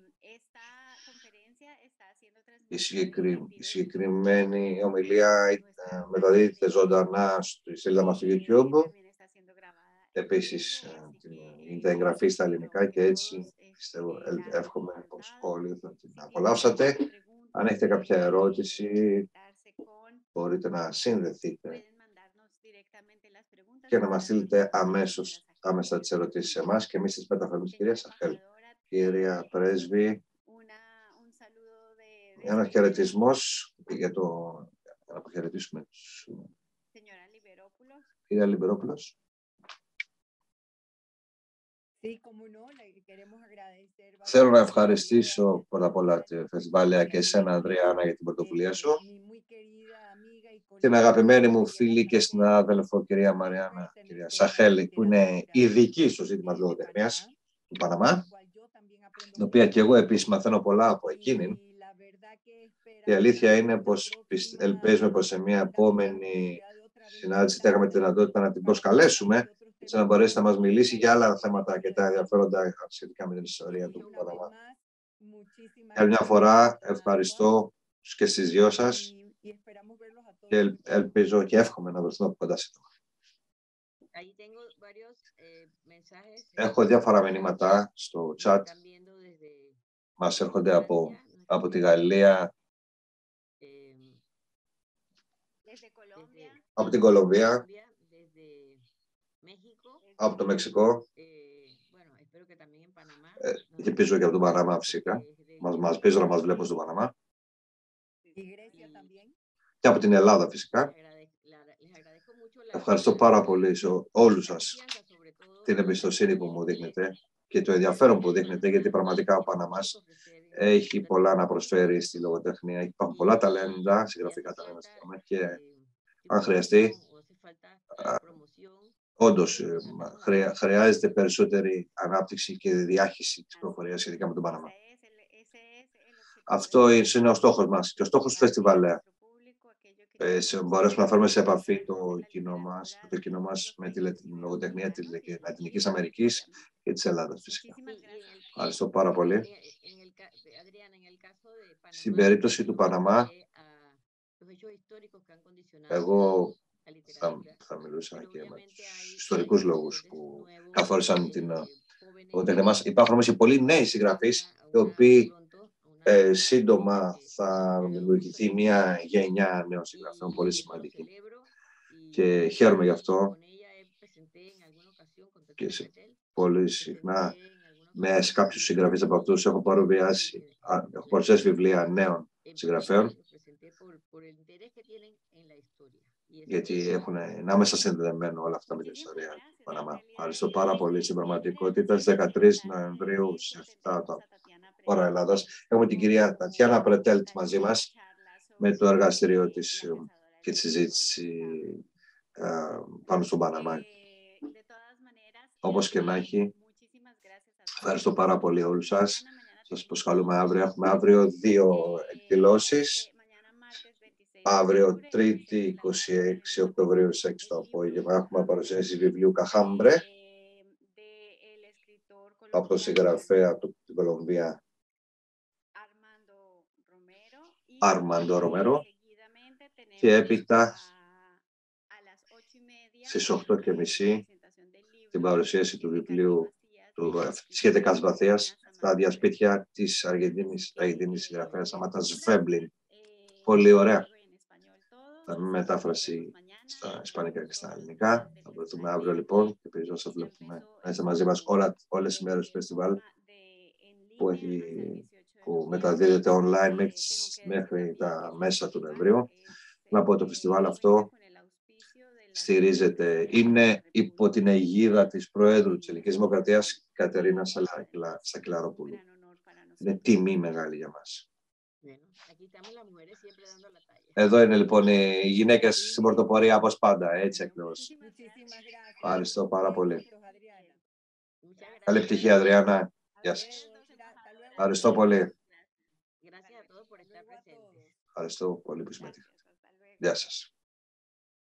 Η συγκεκριμένη ομιλία μεταδίδεται ζωντανά στη σελίδα μας στο YouTube. Επίσης, γίνεται εγγραφή στα ελληνικά και έτσι εύχομαι πως όλοι θα την απολαύσατε. Αν έχετε κάποια ερώτηση, μπορείτε να συνδεθείτε και να μας στείλετε άμεσα τις ερωτήσεις σε εμάς και εμείς τις μεταφέρουμε στην κυρία Σαχέλ. Κυρία Πρέσβη, ένας χαιρετισμός για να αποχαιρετήσουμε τους. Κυρία Λιμπερόπουλος. Θέλω να ευχαριστήσω πρώτα απ' όλα τη Φεστιβάλια και εσένα, Ανδριάννα, για την πρωτοβουλία σου. Την αγαπημένη μου φίλη και συνάδελφο, κυρία Μαριάννα, κυρία Σαχέλη, που είναι ειδική στο ζήτημα της λογοτεχνίας του Παναμά, την οποία και εγώ επίσης μαθαίνω πολλά από εκείνη. Η αλήθεια είναι πως ελπίζουμε πως σε μια επόμενη συνάντηση θα έχουμε τη δυνατότητα να την προσκαλέσουμε, έτσι να μπορέσει να μας μιλήσει για άλλα θέματα και τα ενδιαφέροντα σχετικά με την ιστορία του Παναμά. Για μια φορά ευχαριστώ και στις δυο σας και ελπίζω και εύχομαι να βρεθούμε από κοντά σύντομα. Έχω διάφορα μηνύματα στο chat. Μας έρχονται από τη Γαλλία, από την Κολομβία, από το Μεξικό και πίσω και από τον Παναμά φυσικά. Μας πίσω να μας βλέπω στον Παναμά. Και από την Ελλάδα φυσικά. Ευχαριστώ πάρα πολύ σε όλους σας την εμπιστοσύνη που μου δείχνετε και το ενδιαφέρον που δείχνετε, γιατί πραγματικά ο Παναμάς έχει πολλά να προσφέρει στη λογοτεχνία. Υπάρχουν πολλά ταλέντα, συγγραφικά ταλέντα και αν χρειαστεί, όντως χρειάζεται περισσότερη ανάπτυξη και διάχυση της πληροφορίας σχετικά με τον Παναμά. Αυτό είναι ο στόχος μας και ο στόχος του φεστιβάλ. Μπορέσουμε να φέρουμε σε επαφή το κοινό μας με τη λογοτεχνία της Λατινικής Αμερικής και της Ελλάδας φυσικά. Ευχαριστώ πάρα πολύ. Στην περίπτωση του Παναμά, εγώ θα μιλούσα και με τους ιστορικούς λόγους που καθόρισαν την λογοτεχνία μας. Υπάρχουν όμως πολλοί νέοι συγγραφείς, οι οποίοι σύντομα θα δημιουργηθεί μια γενιά νέων συγγραφέων πολύ σημαντική. Και χαίρομαι γι' αυτό και πολύ συχνά με κάποιους συγγραφείς από αυτούς έχω παρουσιάσει βιβλία νέων συγγραφέων, γιατί είναι άμεσα συνδεδεμένο όλα αυτά με την ιστορία του Παναμά. Ευχαριστώ πάρα πολύ. Στην πραγματικότητα, στις 13 Νοεμβρίου, σε 7 το ώρα Ελλάδας, έχουμε την κυρία Τατιάνα Πρετέλτ μαζί μας με το εργαστήριο της και τη συζήτηση πάνω στον Παναμά. Όπως και να έχει, ευχαριστώ πάρα πολύ όλους σας. Σας προσκαλούμε αύριο. Έχουμε αύριο 2 εκδηλώσεις. Αύριο, Τρίτη, 26 Οκτωβρίου, στις 6 το απόγευμα, έχουμε παρουσίαση βιβλίου Καχάμπρε από τον συγγραφέα από την Κολομβία Άρμαντο Ρομέρο και έπειτα στις 8:30 την παρουσίαση του βιβλίου του σχετικά βαθίας στα διασπίτια της Αργεντίνης συγγραφέας Σαμάτας Βέμπλιν. Πολύ ωραία. Θα μετάφραση στα ισπανικά και στα ελληνικά. Θα βρεθούμε αύριο λοιπόν και ελπίζω να σας βλέπουμε να είστε μαζί μας όλες οι μέρες του φεστιβάλ που μεταδίδεται online μέχρι τα μέσα του Νοεμβρίου. Να πω το φεστιβάλ αυτό είναι υπό την αιγίδα της Προέδρου της Ελληνικής Δημοκρατίας Κατερίνα Σακελαρόπουλου. Είναι τιμή μεγάλη για μας. Εδώ είναι λοιπόν οι γυναίκες στην πρωτοπορία όπως πάντα, έτσι ακριβώς. Ευχαριστώ πάρα πολύ. Καλή επιτυχία, Αδριάννα. Γεια σας. Ευχαριστώ πολύ. Ευχαριστώ πολύ που συμμετείχατε. Γεια σας.